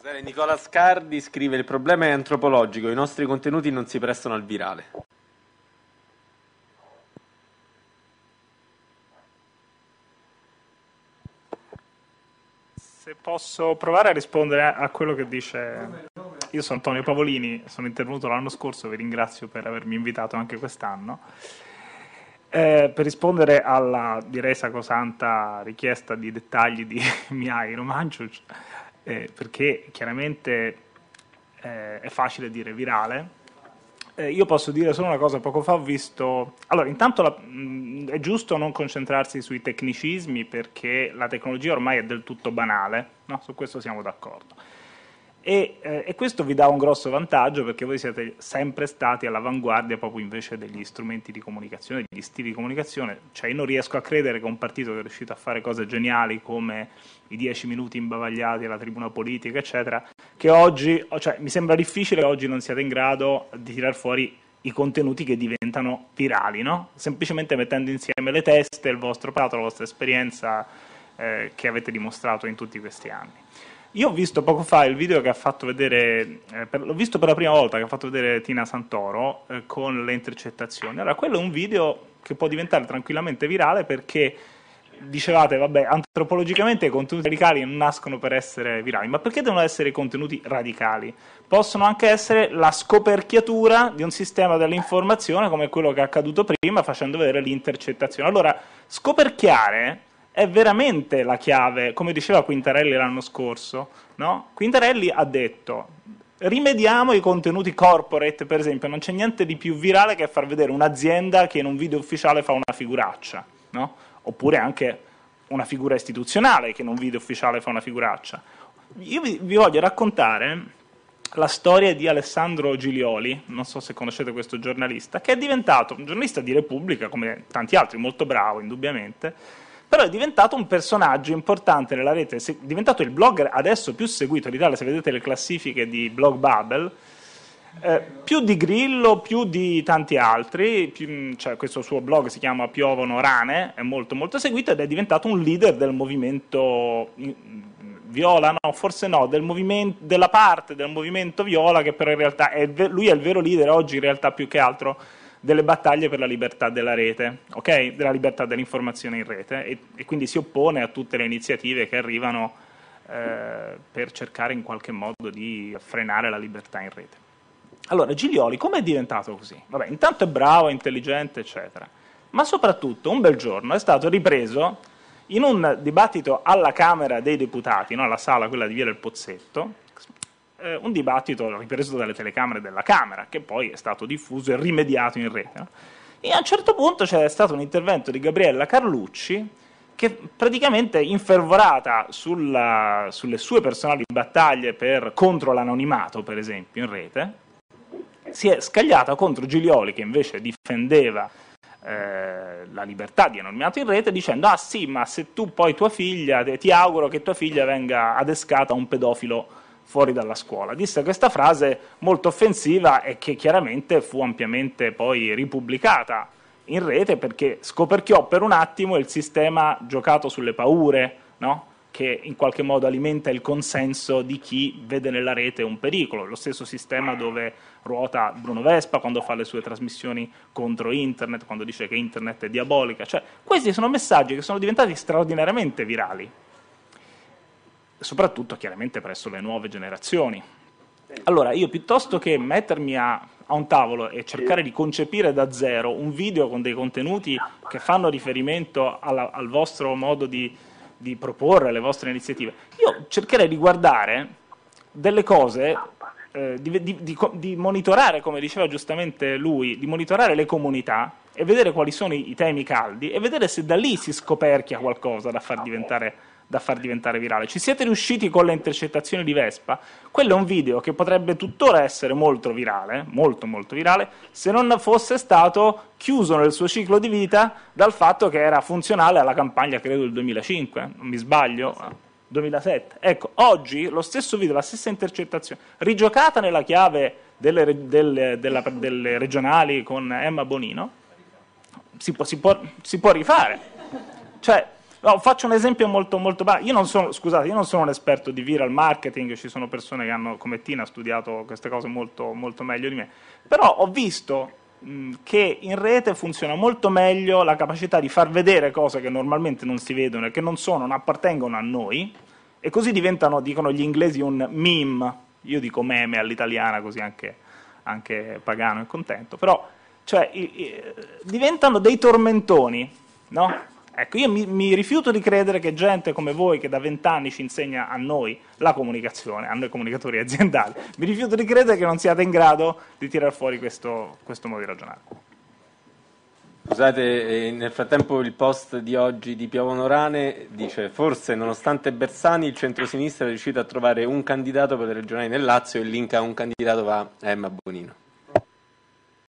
Nicola Scardi scrive: il problema è antropologico, i nostri contenuti non si prestano al virale. Se posso provare a rispondere a quello che dice. Io sono Antonio Pavolini, sono intervenuto l'anno scorso, vi ringrazio per avermi invitato anche quest'anno. Per rispondere alla, direi, sacrosanta richiesta di dettagli di Mihai Romancic, perché chiaramente è facile dire virale. Io posso dire solo una cosa: poco fa ho visto. Allora, intanto è giusto non concentrarsi sui tecnicismi, perché la tecnologia ormai è del tutto banale, no? Su questo siamo d'accordo. E questo vi dà un grosso vantaggio, perché voi siete sempre stati all'avanguardia proprio invece degli strumenti di comunicazione, degli stili di comunicazione. Cioè, io non riesco a credere che un partito che è riuscito a fare cose geniali come i 10 minuti imbavagliati alla tribuna politica, eccetera, che oggi, cioè, mi sembra difficile che oggi non siate in grado di tirar fuori i contenuti che diventano virali, no? Semplicemente mettendo insieme le teste, il vostro prato, la vostra esperienza che avete dimostrato in tutti questi anni. Io ho visto poco fa il video che ha fatto vedere, l'ho visto per la prima volta, che ha fatto vedere Tina Santoro con le intercettazioni. Allora, quello è un video che può diventare tranquillamente virale, perché dicevate, vabbè, antropologicamente i contenuti radicali non nascono per essere virali, ma perché devono essere i contenuti radicali? Possono anche essere la scoperchiatura di un sistema dell'informazione come quello che è accaduto prima, facendo vedere l'intercettazione. Allora, scoperchiare è veramente la chiave, come diceva Quintarelli l'anno scorso, no? Quintarelli ha detto: rimediamo i contenuti corporate, per esempio, non c'è niente di più virale che far vedere un'azienda che in un video ufficiale fa una figuraccia, no? Oppure anche una figura istituzionale che in un video ufficiale fa una figuraccia. Io vi voglio raccontare la storia di Alessandro Giglioli, non so se conoscete questo giornalista, che è diventato un giornalista di Repubblica, come tanti altri, molto bravo, indubbiamente, però è diventato un personaggio importante nella rete, è diventato il blogger adesso più seguito d'Italia. Se vedete le classifiche di Blog Bubble, più di Grillo, più di tanti altri, cioè questo suo blog si chiama Piovono Rane, è molto molto seguito, ed è diventato un leader del movimento viola, no, forse no, della parte del movimento viola, che però in realtà lui è il vero leader oggi, in realtà, più che altro delle battaglie per la libertà della rete, ok? Della libertà dell'informazione in rete, e quindi si oppone a tutte le iniziative che arrivano per cercare in qualche modo di frenare la libertà in rete. Allora, Giglioli come è diventato così? Vabbè, intanto è bravo, è intelligente, eccetera, ma soprattutto un bel giorno è stato ripreso in un dibattito alla Camera dei Deputati, no? Alla sala, quella di Via del Pozzetto, un dibattito ripreso dalle telecamere della Camera, che poi è stato diffuso e rimediato in rete, no? E a un certo punto c'è stato un intervento di Gabriella Carlucci, che praticamente, infervorata sulle sue personali battaglie contro l'anonimato, per esempio, in rete, si è scagliata contro Giglioli, che invece difendeva la libertà di anonimato in rete, dicendo: ah sì, ma se tu poi tua figlia, ti auguro che tua figlia venga adescata a un pedofilo fuori dalla scuola. Disse questa frase molto offensiva, e che chiaramente fu ampiamente poi ripubblicata in rete, perché scoperchiò per un attimo il sistema giocato sulle paure, no? Che in qualche modo alimenta il consenso di chi vede nella rete un pericolo. Lo stesso sistema dove ruota Bruno Vespa quando fa le sue trasmissioni contro internet, quando dice che internet è diabolica. Cioè, questi sono messaggi che sono diventati straordinariamente virali, soprattutto chiaramente presso le nuove generazioni. Allora, io, piuttosto che mettermi a un tavolo e cercare di concepire da zero un video con dei contenuti che fanno riferimento al vostro modo di proporre le vostre iniziative, io cercherei di guardare delle cose, di monitorare, come diceva giustamente lui, di monitorare le comunità e vedere quali sono i temi caldi, e vedere se da lì si scoperchia qualcosa da far diventare virale. Ci siete riusciti con le intercettazioni di Vespa? Quello è un video che potrebbe tuttora essere molto virale, molto molto virale, se non fosse stato chiuso nel suo ciclo di vita dal fatto che era funzionale alla campagna, credo, del 2005, non mi sbaglio, 2007. Ecco, oggi lo stesso video, la stessa intercettazione, rigiocata nella chiave delle regionali con Emma Bonino, si può rifare. Cioè, No, faccio un esempio molto, molto io non sono, scusate, io non sono un esperto di viral marketing, ci sono persone che hanno, come Tina, studiato queste cose molto, molto meglio di me, però ho visto che in rete funziona molto meglio la capacità di far vedere cose che normalmente non si vedono e che non appartengono a noi, e così diventano, dicono gli inglesi, un meme. Io dico meme all'italiana, così anche Pagano è contento, però cioè, diventano dei tormentoni, no? Ecco, io mi rifiuto di credere che gente come voi, che da 20 anni ci insegna a noi la comunicazione, a noi comunicatori aziendali, mi rifiuto di credere che non siate in grado di tirar fuori questo modo di ragionare. Scusate, nel frattempo il post di oggi di Piovono Rane dice: forse nonostante Bersani il centrosinistra è riuscito a trovare un candidato per le regionali nel Lazio, e il link a un candidato va a Emma Bonino.